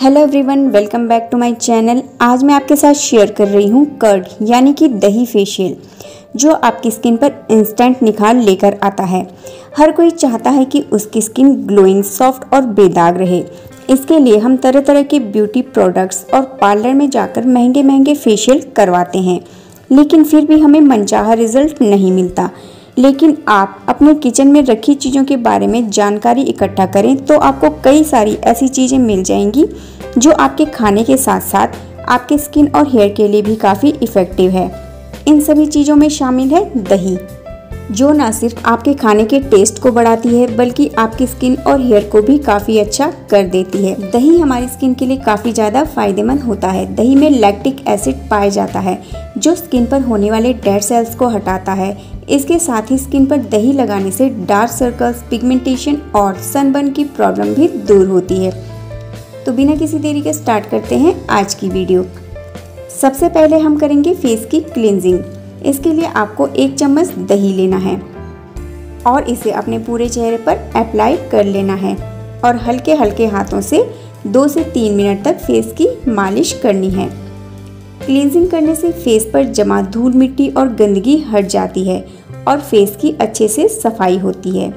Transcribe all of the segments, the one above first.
Hello everyone, welcome back to my channel. आज मैं आपके साथ शेयर कर रही हूँ कर्ड यानी कि दही फेशियल, जो आपकी स्किन पर इंस्टेंट निखार लेकर आता है। हर कोई चाहता है कि उसकी स्किन ग्लोइंग, सॉफ्ट और बेदाग रहे। इसके लिए हम तरह तरह के ब्यूटी प्रोडक्ट्स और पार्लर में जाकर महंगे महंगे फेशियल करवाते हैं, लेकिन फिर भी हमें मनचाहा रिजल्ट नहीं मिलता। लेकिन आप अपने किचन में रखी चीज़ों के बारे में जानकारी इकट्ठा करें तो आपको कई सारी ऐसी चीज़ें मिल जाएंगी जो आपके खाने के साथ साथ आपके स्किन और हेयर के लिए भी काफ़ी इफ़ेक्टिव है। इन सभी चीज़ों में शामिल है दही, जो ना सिर्फ आपके खाने के टेस्ट को बढ़ाती है बल्कि आपकी स्किन और हेयर को भी काफ़ी अच्छा कर देती है। दही हमारी स्किन के लिए काफ़ी ज़्यादा फायदेमंद होता है। दही में लैक्टिक एसिड पाया जाता है जो स्किन पर होने वाले डेड सेल्स को हटाता है। इसके साथ ही स्किन पर दही लगाने से डार्क सर्कल्स, पिगमेंटेशन और सनबर्न की प्रॉब्लम भी दूर होती है। तो बिना किसी देरी के स्टार्ट करते हैं आज की वीडियो। सबसे पहले हम करेंगे फेस की क्लींजिंग। इसके लिए आपको 1 चम्मच दही लेना है और इसे अपने पूरे चेहरे पर अप्लाई कर लेना है और हल्के हल्के हाथों से 2 से 3 मिनट तक फेस की मालिश करनी है। क्लींजिंग करने से फेस पर जमा धूल, मिट्टी और गंदगी हट जाती है और फेस की अच्छे से सफाई होती है।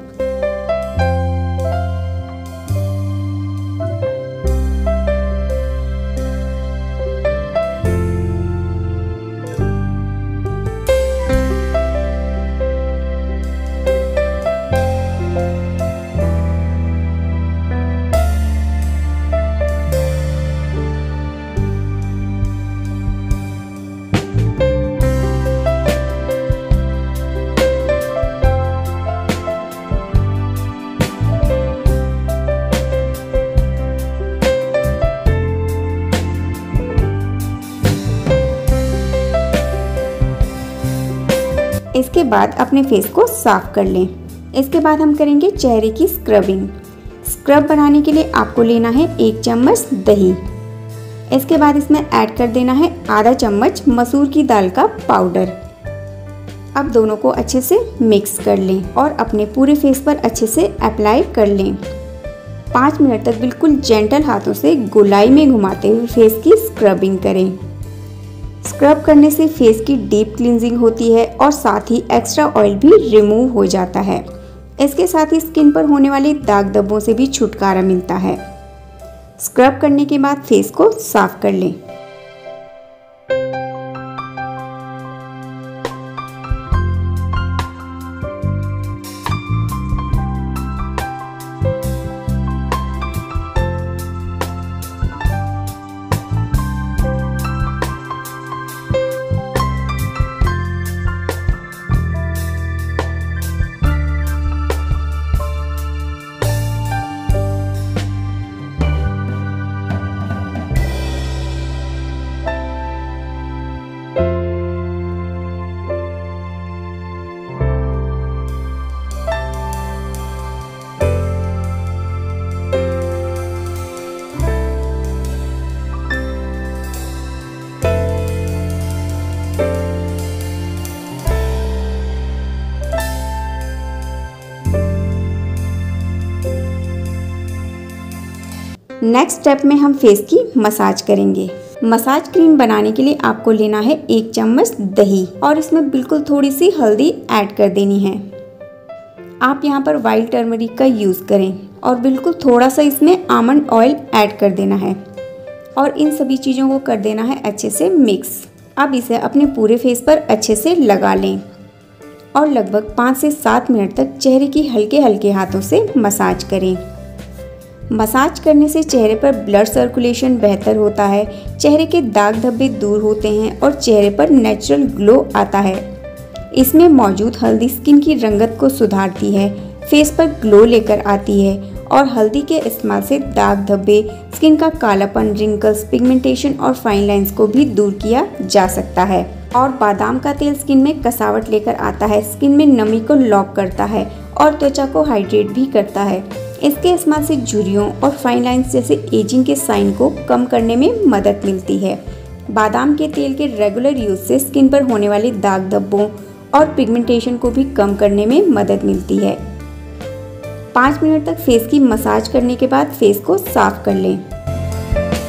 इसके बाद अपने फेस को साफ कर लें। इसके बाद हम करेंगे चेहरे की स्क्रबिंग। स्क्रब बनाने के लिए आपको लेना है 1 चम्मच दही। इसके बाद इसमें ऐड कर देना है आधा चम्मच मसूर की दाल का पाउडर। अब दोनों को अच्छे से मिक्स कर लें और अपने पूरे फेस पर अच्छे से अप्लाई कर लें। 5 मिनट तक बिल्कुल जेंटल हाथों से गोलाई में घुमाते हुए फेस की स्क्रबिंग करें। स्क्रब करने से फेस की डीप क्लींजिंग होती है और साथ ही एक्स्ट्रा ऑयल भी रिमूव हो जाता है। इसके साथ ही स्किन पर होने वाले दाग धब्बों से भी छुटकारा मिलता है। स्क्रब करने के बाद फेस को साफ कर लें। नेक्स्ट स्टेप में हम फेस की मसाज करेंगे। मसाज क्रीम बनाने के लिए आपको लेना है 1 चम्मच दही और इसमें बिल्कुल थोड़ी सी हल्दी ऐड कर देनी है। आप यहाँ पर वाइल्ड टर्मरिक का यूज़ करें और बिल्कुल थोड़ा सा इसमें आमंड ऑयल ऐड कर देना है और इन सभी चीज़ों को कर देना है अच्छे से मिक्स। अब इसे अपने पूरे फेस पर अच्छे से लगा लें और लगभग 5 से 7 मिनट तक चेहरे की हल्के हल्के हाथों से मसाज करें। मसाज करने से चेहरे पर ब्लड सर्कुलेशन बेहतर होता है, चेहरे के दाग धब्बे दूर होते हैं और चेहरे पर नेचुरल ग्लो आता है। इसमें मौजूद हल्दी स्किन की रंगत को सुधारती है, फेस पर ग्लो लेकर आती है और हल्दी के इस्तेमाल से दाग धब्बे, स्किन का कालापन, रिंकल्स, पिगमेंटेशन और फाइन लाइंस को भी दूर किया जा सकता है। और बादाम का तेल स्किन में कसावट लेकर आता है, स्किन में नमी को लॉक करता है और त्वचा को हाइड्रेट भी करता है। इसके इस्तेमाल से झुर्रियों और फाइन लाइंस जैसे एजिंग के साइन को कम करने में मदद मिलती है। बादाम के तेल के रेगुलर यूज से स्किन पर होने वाले दाग धब्बों और पिगमेंटेशन को भी कम करने में मदद मिलती है। 5 मिनट तक फेस की मसाज करने के बाद फेस को साफ कर लें।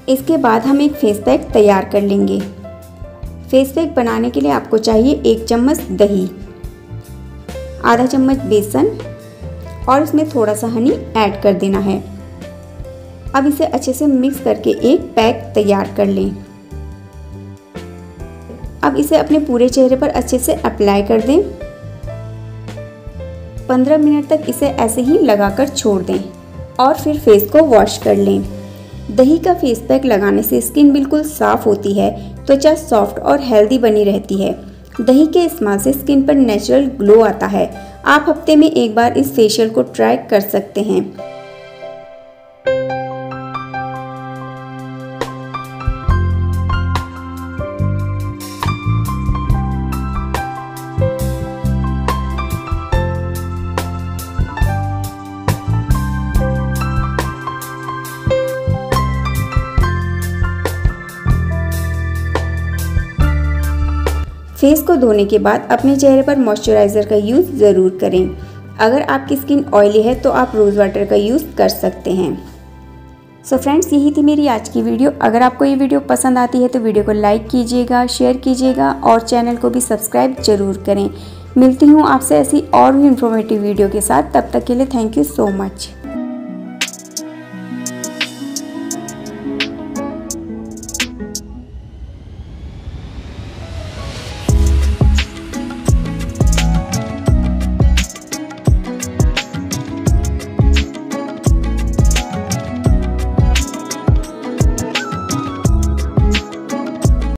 इसके बाद हम एक फेस पैक तैयार कर लेंगे। फेस पैक बनाने के लिए आपको चाहिए 1 चम्मच दही, आधा चम्मच बेसन और इसमें थोड़ा सा हनी ऐड कर देना है। अब इसे अच्छे से मिक्स करके एक पैक तैयार कर लें। अब इसे अपने पूरे चेहरे पर अच्छे से अप्लाई कर दें। 15 मिनट तक इसे ऐसे ही लगाकर छोड़ दें और फिर फेस को वॉश कर लें। दही का फेस पैक लगाने से स्किन बिल्कुल साफ होती है, त्वचा सॉफ्ट और हेल्दी बनी रहती है। दही के इस्तेमाल से स्किन पर नेचुरल ग्लो आता है। आप हफ्ते में एक बार इस फेशियल को ट्राई कर सकते हैं। फेस को धोने के बाद अपने चेहरे पर मॉइस्चराइज़र का यूज़ ज़रूर करें। अगर आपकी स्किन ऑयली है तो आप रोज़ वाटर का यूज़ कर सकते हैं। सो फ्रेंड्स, यही थी मेरी आज की वीडियो। अगर आपको ये वीडियो पसंद आती है तो वीडियो को लाइक कीजिएगा, शेयर कीजिएगा और चैनल को भी सब्सक्राइब ज़रूर करें। मिलती हूँ आपसे ऐसी और भी इन्फॉर्मेटिव वीडियो के साथ। तब तक के लिए थैंक यू सो मच।